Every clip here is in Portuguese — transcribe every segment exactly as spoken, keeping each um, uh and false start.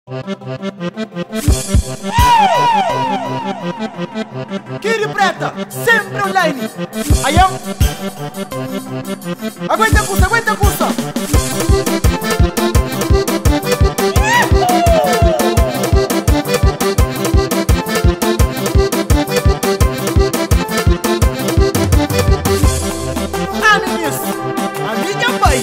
Kiri Preta, sempre online. Aí ó. Aguenta custa, aguenta custa. Animes, amiga pai.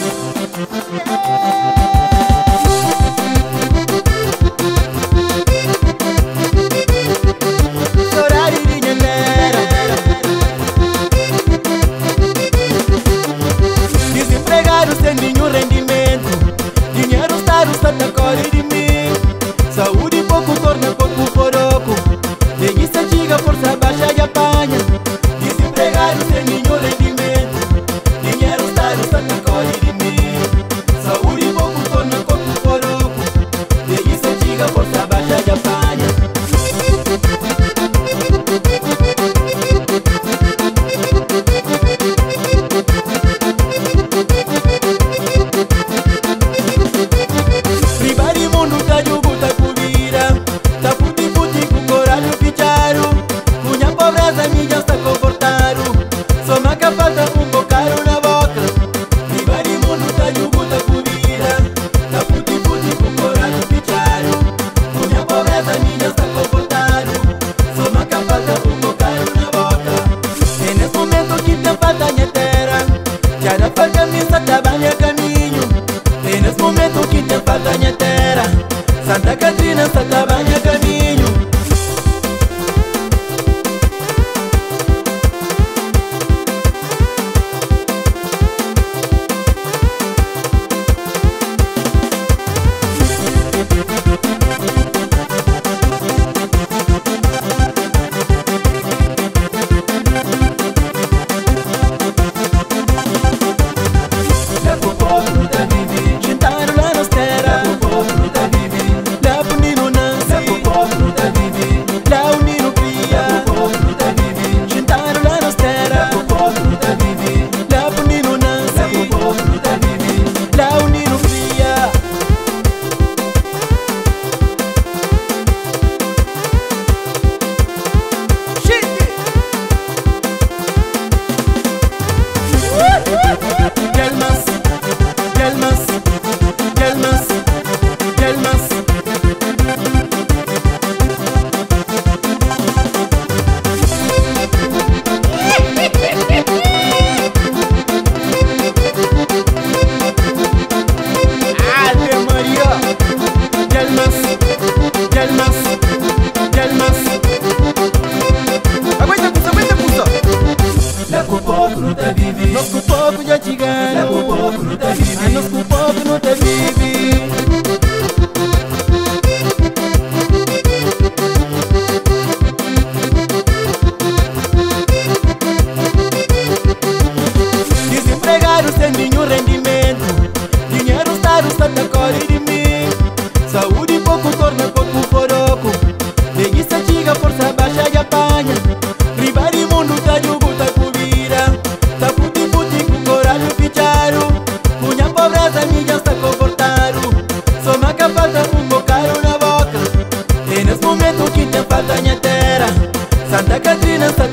Desempregados sem nenhum rendimento, dinheiro está no Santa Core de mim. Saúde pouco torna corpo foroco, preguiça antiga, força baixa e apanha. Desempregados sem nenhum rendimento, dinheiro está no Santa Core de mim. Saúde pouco torna corpo foroco, preguiça antiga, força baixa e apanha. Santa Catrina está trabalhando caminho. Nós com o povo de antigano, o povo não te vive. Nós com o povo não te vive. Desempregados sem nenhum rendimento, dinheiro está no Santa Core de mim. Saúde pouco torna corpo foroco, preguiça antiga, força baixa e apanha. Ribar imundo, tá de ugu, tá cubira. Tá puti puti com coragem picharo. Cunha pobreza, minha está confortado. Só maca falta um bocado na boca. E nesse momento que tem falta minha terra, Santa Catrina está